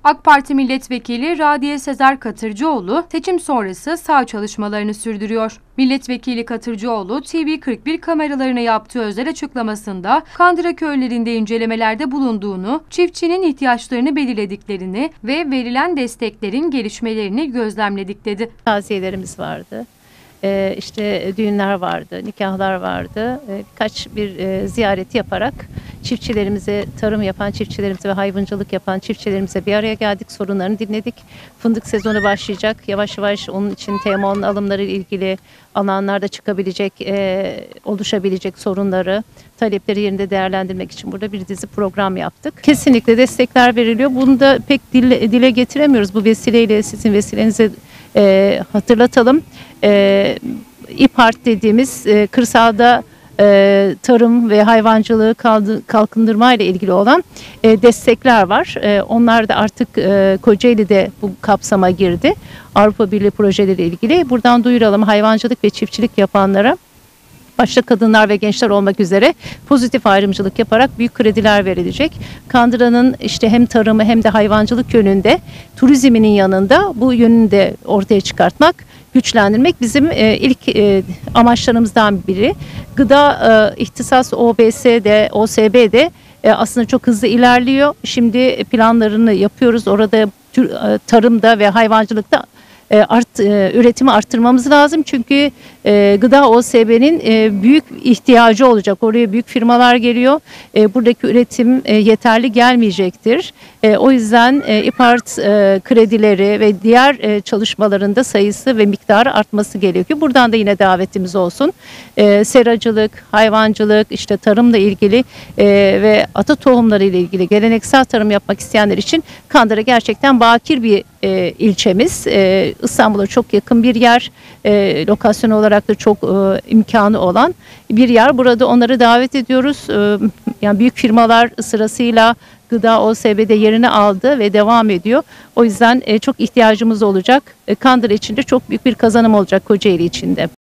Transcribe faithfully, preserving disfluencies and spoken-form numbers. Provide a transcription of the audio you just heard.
AK Parti Milletvekili Radiye Sezer Katırcıoğlu seçim sonrası saha çalışmalarını sürdürüyor. Milletvekili Katırcıoğlu T V kırk bir kameralarına yaptığı özel açıklamasında Kandıra köylerinde incelemelerde bulunduğunu, çiftçinin ihtiyaçlarını belirlediklerini ve verilen desteklerin gelişmelerini gözlemledik dedi. Taziyelerimiz vardı. Ee, işte düğünler vardı, nikahlar vardı. Ee, birkaç bir e, ziyareti yaparak çiftçilerimize, tarım yapan çiftçilerimize ve hayvancılık yapan çiftçilerimize bir araya geldik, sorunlarını dinledik. Fındık sezonu başlayacak. Yavaş yavaş onun için T M O'nun alımları ile ilgili alanlarda çıkabilecek, e, oluşabilecek sorunları, talepleri yerinde değerlendirmek için burada bir dizi program yaptık. Kesinlikle destekler veriliyor. Bunu da pek dile, dile getiremiyoruz. Bu vesileyle sizin vesilenize e, hatırlatalım. E, İPART dediğimiz e, kırsalda e, tarım ve hayvancılığı kaldı, kalkındırma ile ilgili olan e, destekler var. E, onlar da artık e, Kocaeli'de bu kapsama girdi. Avrupa Birliği projeleri ilgili. Buradan duyuralım, hayvancılık ve çiftçilik yapanlara, başta kadınlar ve gençler olmak üzere pozitif ayrımcılık yaparak büyük krediler verilecek. Kandıra'nın işte hem tarımı hem de hayvancılık yönünde, turizminin yanında bu yönünü de ortaya çıkartmak, güçlendirmek bizim e, ilk e, amaçlarımızdan biri. Gıda e, ihtisas O B S'de, O S B'de e, aslında çok hızlı ilerliyor. Şimdi planlarını yapıyoruz. Orada tür, e, tarımda ve hayvancılıkta Art, üretimi arttırmamız lazım. Çünkü e, gıda O S B'nin e, büyük ihtiyacı olacak. Oraya büyük firmalar geliyor. E, buradaki üretim e, yeterli gelmeyecektir. E, o yüzden e, İPART e, kredileri ve diğer e, çalışmalarında sayısı ve miktarı artması gerekiyor. Buradan da yine davetimiz olsun. E, seracılık, hayvancılık, işte tarımla ilgili e, ve ata tohumları ile ilgili geleneksel tarım yapmak isteyenler için Kandıra gerçekten bakir bir e, ilçemiz. E, İstanbul'a çok yakın bir yer, e, lokasyon olarak da çok e, imkanı olan bir yer. Burada onları davet ediyoruz. E, yani büyük firmalar sırasıyla gıda O S B'de yerini aldı ve devam ediyor. O yüzden e, çok ihtiyacımız olacak. E, Kandıra için de çok büyük bir kazanım olacak Kocaeli için de.